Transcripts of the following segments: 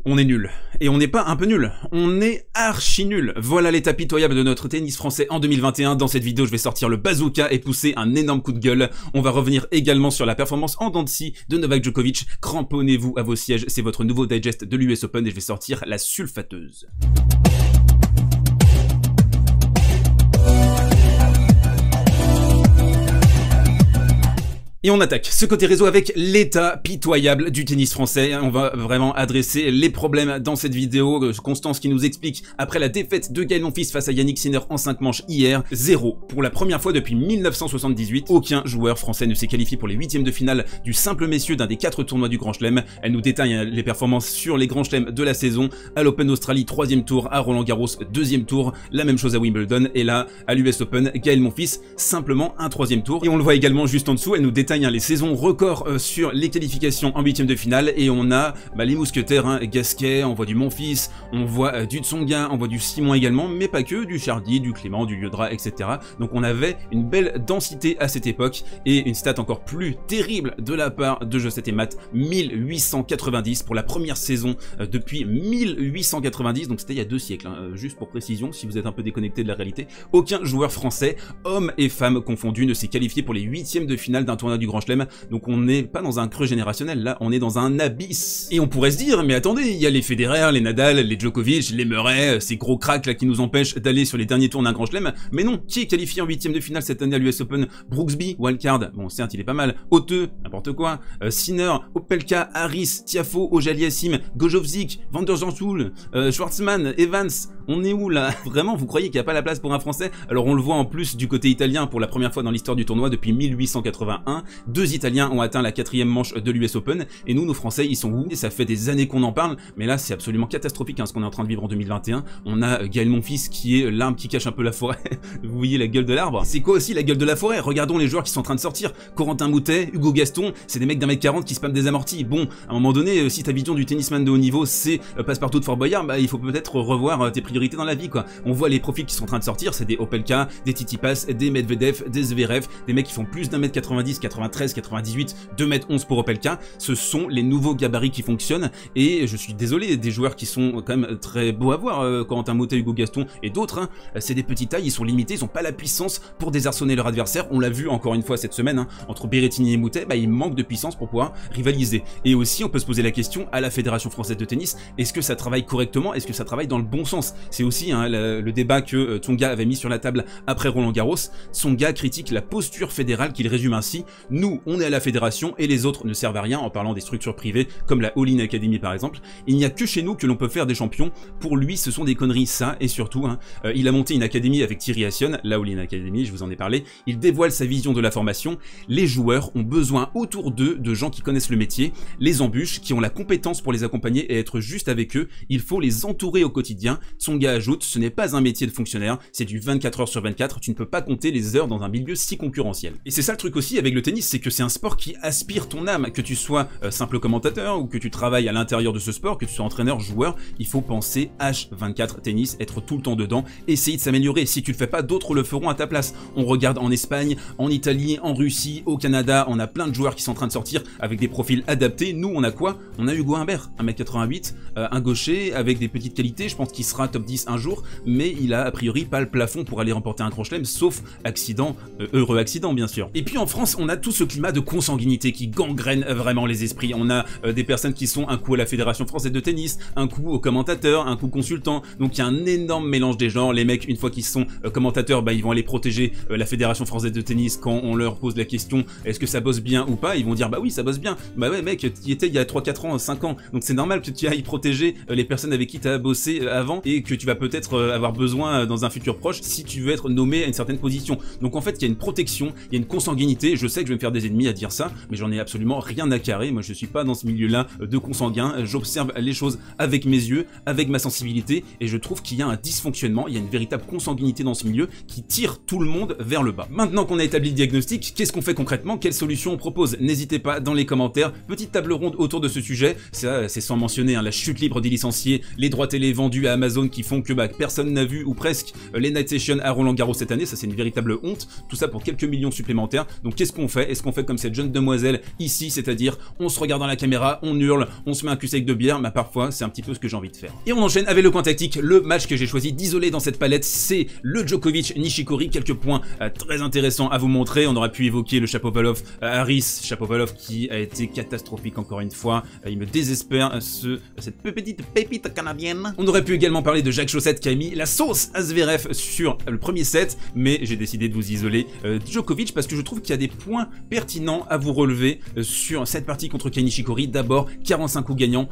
On est nul. Et on n'est pas un peu nul, on est archi nul. Voilà l'état pitoyable de notre tennis français en 2021. Dans cette vidéo, je vais sortir le bazooka et pousser un énorme coup de gueule. On va revenir également sur la performance en dents de scie de Novak Djokovic. Cramponnez-vous à vos sièges, c'est votre nouveau digest de l'US Open et je vais sortir la sulfateuse. Et on attaque ce côté réseau avec l'état pitoyable du tennis français. On va vraiment adresser les problèmes dans cette vidéo. Constance qui nous explique, après la défaite de Gaël Monfils face à Yannick Sinner en 5 manches hier, 0. Pour la première fois depuis 1978, aucun joueur français ne s'est qualifié pour les 8e de finale du simple messieurs d'un des 4 tournois du Grand Chelem. Elle nous détaille les performances sur les Grands Chelems de la saison. À l'Open d'Australie, 3e tour, à Roland Garros, 2e tour, la même chose à Wimbledon, et là, à l'US Open, Gaël Monfils, simplement un 3e tour. Et on le voit également juste en dessous, elle nous détaille les saisons records sur les qualifications en 8e de finale, et on a les mousquetaires, Gasquet, on voit du Monfils, on voit du Tsonga, on voit du Simon également, mais pas que, du Chardy, du Clément, du Liodra, etc. Donc on avait une belle densité à cette époque, et une stat encore plus terrible de la part de Josette et Matt, 1890 pour la première saison depuis 1890, donc c'était il y a 2 siècles, juste pour précision, si vous êtes un peu déconnecté de la réalité. Aucun joueur français, hommes et femmes confondus, ne s'est qualifié pour les 8e de finale d'un tournoi du Grand Chelem. Donc on n'est pas dans un creux générationnel, là on est dans un abysse. Et on pourrait se dire, mais attendez, il y a les Federer, les Nadal, les Djokovic, les Murray, ces gros cracks là qui nous empêchent d'aller sur les derniers tours d'un Grand Chelem. Mais non, qui est qualifié en 8e de finale cette année à l'US Open? Brooksby, wildcard, bon certes il est pas mal, Hauteux, n'importe quoi, Sinner, Opelka, Harris, Tiafoe, Auger-Aliassime, Gojowczyk, Van der Zandt, Schwartzman, Evans, on est où là? Vraiment, vous croyez qu'il n'y a pas la place pour un Français? Alors on le voit en plus du côté italien pour la première fois dans l'histoire du tournoi depuis 1881, 2 Italiens ont atteint la 4e manche de l'US Open, et nous, nos Français, ils sont où? Et ça fait des années qu'on en parle, mais là, c'est absolument catastrophique ce qu'on est en train de vivre en 2021. On a Gaël Monfils qui est l'arbre qui cache un peu la forêt. Vous voyez la gueule de l'arbre? C'est quoi aussi la gueule de la forêt? Regardons les joueurs qui sont en train de sortir. Corentin Moutet, Hugo Gaston, c'est des mecs d'1m40 qui spamment des amortis. Bon, à un moment donné, si ta vision du tennisman de haut niveau, c'est passe-partout de Fort Boyard, bah il faut peut-être revoir tes priorités dans la vie, quoi. On voit les profils qui sont en train de sortir, c'est des Opelka, des Tsitsipas, des Medvedev, des Zverev, des mecs qui font plus d'1m90, 93, 98, 2m11 pour Opelka. Ce sont les nouveaux gabarits qui fonctionnent, et je suis désolé, des joueurs qui sont quand même très beaux à voir, Corentin Moutet, Hugo Gaston et d'autres, c'est des petites tailles, ils sont limités, ils ont pas la puissance pour désarçonner leur adversaire. On l'a vu encore une fois cette semaine, entre Berrettini et Moutet, il manque de puissance pour pouvoir rivaliser. Et aussi, on peut se poser la question à la Fédération Française de Tennis, est-ce que ça travaille correctement? Est-ce que ça travaille dans le bon sens? C'est aussi le débat que Tsonga avait mis sur la table après Roland Garros. Tsonga critique la posture fédérale qu'il résume ainsi: nous, on est à la fédération et les autres ne servent à rien, en parlant des structures privées comme la All-in Academy par exemple. Il n'y a que chez nous que l'on peut faire des champions. Pour lui, ce sont des conneries, ça, et surtout, il a monté une académie avec Thierry Assion, la All-in Academy, je vous en ai parlé. Il dévoile sa vision de la formation. Les joueurs ont besoin autour d'eux de gens qui connaissent le métier, les embûches, qui ont la compétence pour les accompagner et être juste avec eux. Il faut les entourer au quotidien. Tsonga ajoute, ce n'est pas un métier de fonctionnaire, c'est du 24 heures sur 24, tu ne peux pas compter les heures dans un milieu si concurrentiel. Et c'est ça le truc aussi avec le tennis, c'est que c'est un sport qui aspire ton âme, que tu sois simple commentateur ou que tu travailles à l'intérieur de ce sport, que tu sois entraîneur, joueur, il faut penser H24 tennis, être tout le temps dedans, essayer de s'améliorer. Si tu le fais pas, d'autres le feront à ta place. On regarde en Espagne, en Italie, en Russie, au Canada, on a plein de joueurs qui sont en train de sortir avec des profils adaptés. Nous, on a quoi? On a Hugo Humbert, 1m88, un gaucher avec des petites qualités, je pense qu'il sera top 10 un jour, mais il a a priori pas le plafond pour aller remporter un Grand Chelem, sauf accident, heureux accident bien sûr. Et puis en France, on a tout ce climat de consanguinité qui gangrène vraiment les esprits. On a des personnes qui sont un coup à la Fédération Française de Tennis, un coup au commentateur, un coup consultant. Donc il y a un énorme mélange des genres. Les mecs, une fois qu'ils sont commentateurs, ils vont aller protéger la Fédération Française de Tennis quand on leur pose la question est-ce que ça bosse bien ou pas, ils vont dire bah oui ça bosse bien. Bah ouais mec, tu y étais il y a 3-4 ans, 5 ans, donc c'est normal que tu ailles protéger les personnes avec qui tu as bossé avant et que tu vas peut-être avoir besoin dans un futur proche si tu veux être nommé à une certaine position. Donc en fait il y a une protection, il y a une consanguinité. Je sais que je vais me faire des ennemis à dire ça, mais j'en ai absolument rien à carrer. Moi je suis pas dans ce milieu là de consanguin, j'observe les choses avec mes yeux, avec ma sensibilité, et je trouve qu'il y a un dysfonctionnement, il y a une véritable consanguinité dans ce milieu qui tire tout le monde vers le bas. Maintenant qu'on a établi le diagnostic, qu'est-ce qu'on fait concrètement? Quelles solutions on propose? N'hésitez pas dans les commentaires. Petite table ronde autour de ce sujet, ça c'est sans mentionner la chute libre des licenciés, les droits télé vendus à Amazon qui font que personne n'a vu ou presque les Night Sessions à Roland Garros cette année, ça c'est une véritable honte, tout ça pour quelques millions supplémentaires. Donc qu'est-ce qu'on fait? ouais, est-ce qu'on fait comme cette jeune demoiselle ici, c'est-à-dire on se regarde dans la caméra, on hurle, on se met un cul sec de bière, bah parfois c'est un petit peu ce que j'ai envie de faire. Et on enchaîne avec le point tactique. Le match que j'ai choisi d'isoler dans cette palette, c'est le Djokovic-Nishikori. Quelques points très intéressants à vous montrer. On aurait pu évoquer le Shapovalov Harris, Shapovalov qui a été catastrophique encore une fois. Il me désespère cette petite pépite canadienne. On aurait pu également parler de Jacques Chaussette qui a mis la sauce à Zverev sur le premier set, mais j'ai décidé de vous isoler Djokovic parce que je trouve qu'il y a des points pertinents à vous relever sur cette partie contre Kei Nishikori. D'abord, 45 coups gagnants,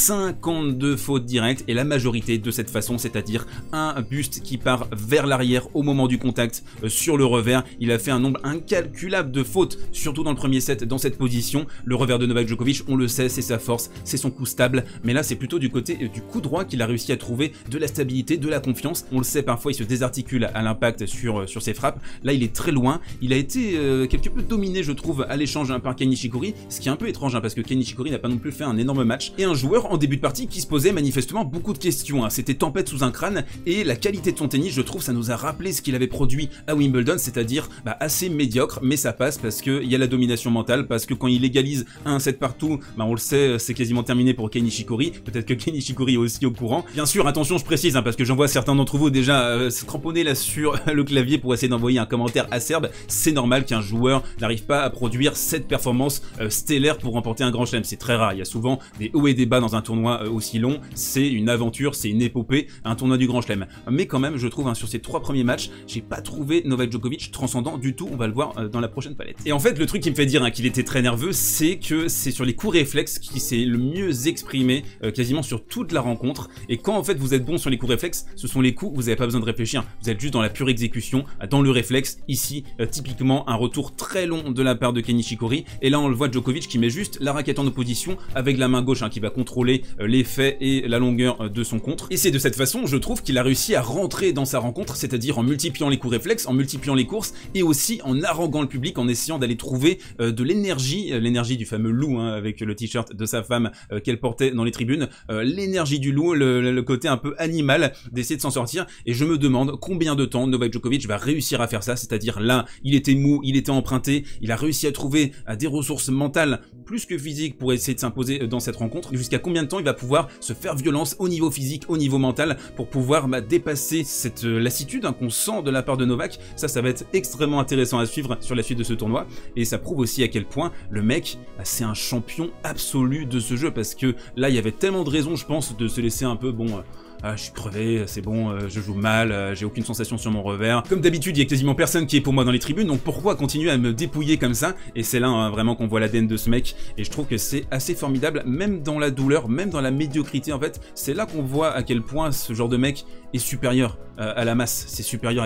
52 fautes directes et la majorité de cette façon, c'est-à-dire un buste qui part vers l'arrière au moment du contact sur le revers. Il a fait un nombre incalculable de fautes, surtout dans le premier set, dans cette position. Le revers de Novak Djokovic, on le sait, c'est sa force, c'est son coup stable, mais là c'est plutôt du côté du coup droit qu'il a réussi à trouver de la stabilité, de la confiance. On le sait, parfois il se désarticule à l'impact sur ses frappes. Là il est très loin, il a été quelque peu dominé je trouve à l'échange par Kei Nishikori, ce qui est un peu étrange parce que Kei Nishikori n'a pas non plus fait un énorme match, et un joueur en début de partie qui se posait manifestement beaucoup de questions. C'était tempête sous un crâne, et la qualité de son tennis, je trouve, ça nous a rappelé ce qu'il avait produit à Wimbledon, c'est-à-dire assez médiocre, mais ça passe parce qu'il y a la domination mentale, parce que quand il égalise un set partout, on le sait, c'est quasiment terminé pour Kei Nishikori. Peut-être que Kei Nishikori est aussi au courant. Bien sûr, attention, je précise, parce que j'en vois certains d'entre vous déjà se cramponner là sur le clavier pour essayer d'envoyer un commentaire acerbe. C'est normal qu'un joueur n'arrive pas à produire cette performance stellaire pour remporter un grand chelem. C'est très rare, il y a souvent des hauts et des bas dans un tournoi aussi long. C'est une aventure, c'est une épopée, un tournoi du grand chelem. Mais quand même, je trouve, sur ces 3 premiers matchs, j'ai pas trouvé Novak Djokovic transcendant du tout. On va le voir dans la prochaine palette. Et en fait, le truc qui me fait dire qu'il était très nerveux, c'est que c'est sur les coups réflexes qui s'est le mieux exprimé quasiment sur toute la rencontre. Et quand en fait vous êtes bon sur les coups réflexes, ce sont les coups où vous n'avez pas besoin de réfléchir. Vous êtes juste dans la pure exécution, dans le réflexe. Ici, typiquement, un retour très long de la part de Kei Nishikori. Et là, on le voit, Djokovic qui met juste la raquette en opposition avec la main gauche qui va contrôler l'effet et la longueur de son contre. Et c'est de cette façon, je trouve, qu'il a réussi à rentrer dans sa rencontre, c'est-à-dire en multipliant les coups réflexes, en multipliant les courses et aussi en haranguant le public, en essayant d'aller trouver de l'énergie, l'énergie du fameux loup avec le t-shirt de sa femme qu'elle portait dans les tribunes, l'énergie du loup, le côté un peu animal d'essayer de s'en sortir. Et je me demande combien de temps Novak Djokovic va réussir à faire ça, c'est-à-dire là, il était mou, il était emprunté, il a réussi à trouver des ressources mentales plus que physiques pour essayer de s'imposer dans cette rencontre. Jusqu'à combien de temps il va pouvoir se faire violence au niveau physique, au niveau mental, pour pouvoir dépasser cette lassitude qu'on sent de la part de Novak. Ça va être extrêmement intéressant à suivre sur la suite de ce tournoi, et ça prouve aussi à quel point le mec, c'est un champion absolu de ce jeu, parce que là, il y avait tellement de raisons, je pense, de se laisser un peu, bon... je suis crevé, c'est bon, je joue mal, j'ai aucune sensation sur mon revers. Comme d'habitude, il y a quasiment personne qui est pour moi dans les tribunes, donc pourquoi continuer à me dépouiller comme ça? Et c'est là vraiment qu'on voit l'ADN de ce mec, et je trouve que c'est assez formidable, même dans la douleur, même dans la médiocrité en fait. C'est là qu'on voit à quel point ce genre de mec est supérieur à la masse, c'est supérieur à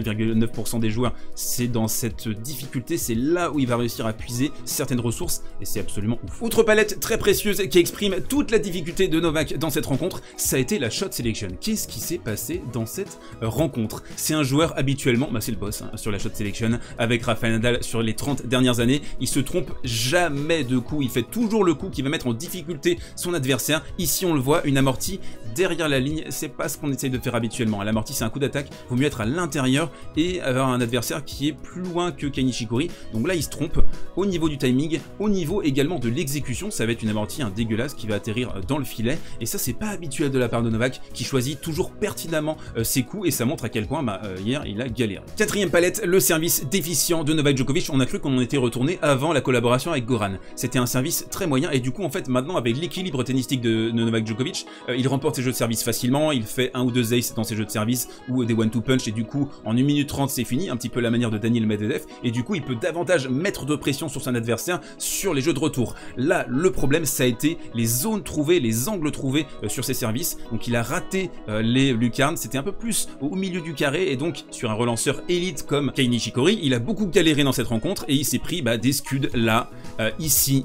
99,9% des joueurs. C'est dans cette difficulté, c'est là où il va réussir à puiser certaines ressources, et c'est absolument ouf. Autre palette très précieuse qui exprime toute la difficulté de Novak dans cette rencontre, ça a été la shot selection. Qu'est-ce qui s'est passé dans cette rencontre? C'est un joueur habituellement, c'est le boss sur la shot selection, avec Rafael Nadal sur les 30 dernières années, il se trompe jamais de coup, il fait toujours le coup qui va mettre en difficulté son adversaire. Ici on le voit, une amortie derrière la ligne, c'est pas ce qu'on essaye de faire habituellement. L'amortie c'est un coup d'attaque, vaut mieux être à l'intérieur et avoir un adversaire qui est plus loin que Kei Nishikori. Donc là il se trompe au niveau du timing, au niveau également de l'exécution, ça va être une amortie dégueulasse qui va atterrir dans le filet, et ça c'est pas habituel de la part de Novak, qui choisit toujours pertinemment ses coups, et ça montre à quel point hier il a galéré. Quatrième palette, le service déficient de Novak Djokovic. On a cru qu'on en était retourné avant la collaboration avec Goran. C'était un service très moyen, et du coup en fait maintenant avec l'équilibre tennistique de Novak Djokovic, il remporte ses jeux de service facilement, il fait 1 ou 2 aces dans ses jeux de service ou des one-two punch, et du coup en 1 minute 30 c'est fini, un petit peu la manière de Daniil Medvedev, et du coup il peut davantage mettre de pression sur son adversaire sur les jeux de retour. Là le problème ça a été les zones trouvées, les angles trouvés sur ses services. Donc il a raté les lucarnes, c'était un peu plus au milieu du carré, et donc sur un relanceur élite comme Kei Nishikori, il a beaucoup galéré dans cette rencontre, et il s'est pris des scuds là, ici,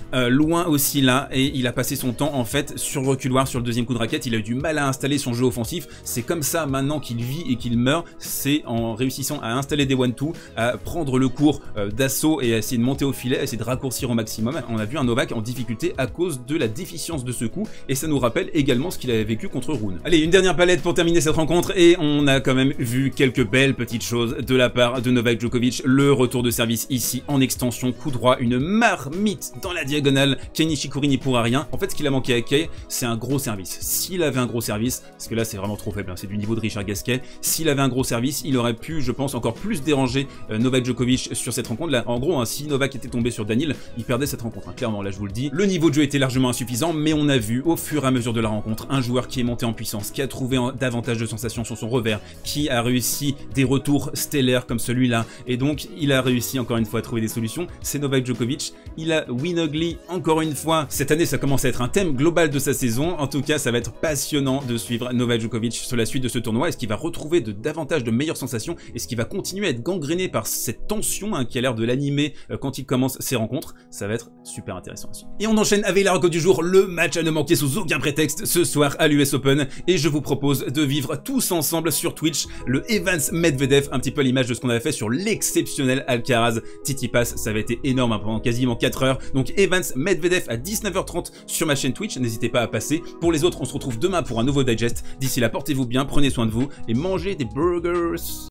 loin aussi là, et il a passé son temps en fait sur le reculoir sur le deuxième coup de raquette. Il a eu du mal à installer son jeu offensif. C'est comme ça maintenant qu'il vit et qu'il meurt, c'est en réussissant à installer des 1-2, à prendre le cours d'assaut et à essayer de monter au filet, à essayer de raccourcir au maximum. On a vu un Novak en difficulté à cause de la déficience de ce coup, et ça nous rappelle également ce qu'il avait vécu contre Rune. Allez, une dernière palette pour terminer cette rencontre, et on a quand même vu quelques belles petites choses de la part de Novak Djokovic. Le retour de service ici en extension, coup droit, une marmite dans la diagonale. Kei Nishikori n'y pourra rien. En fait, ce qu'il a manqué à Kei, c'est un gros service. S'il avait un gros service, parce que là c'est vraiment trop faible, hein, c'est du niveau de Richard Gasquet, s'il avait un gros service, il aurait pu, je pense, encore plus déranger Novak Djokovic sur cette rencontre. Là, en gros, hein, si Novak était tombé sur Daniil, il perdait cette rencontre, hein. Clairement, là je vous le dis. Le niveau de jeu était largement insuffisant, mais on a vu au fur et à mesure de la rencontre un joueur qui est monté en puissance, qui a trouvé davantage de sensations sur son revers, qui a réussi des retours stellaires comme celui-là, et donc il a réussi encore une fois à trouver des solutions. C'est Novak Djokovic, il a win ugly encore une fois. Cette année ça commence à être un thème global de sa saison. En tout cas, ça va être passionnant de suivre Novak Djokovic sur la suite de ce tournoi. Est-ce qu'il va retrouver davantage de meilleures sensations? Est-ce qu'il va continuer à être gangréné par cette tension, hein, qui a l'air de l'animer quand il commence ses rencontres? Ça va être super intéressant aussi. Et on enchaîne avec la reco du jour, le match à ne manquer sous aucun prétexte ce soir à l'US Open, et je vous propose de vivre tous ensemble sur Twitch le Evans-Medvedev, un petit peu à l'image de ce qu'on avait fait sur l'exceptionnel Alcaraz-Tsitsipas. Ça avait été énorme, hein, pendant quasiment 4 heures. Donc Evans-Medvedev à 19h30 sur ma chaîne Twitch, n'hésitez pas à passer. Pour les autres, on se retrouve demain pour un nouveau digest. D'ici là, portez-vous bien, prenez soin de vous et mangez des burgers.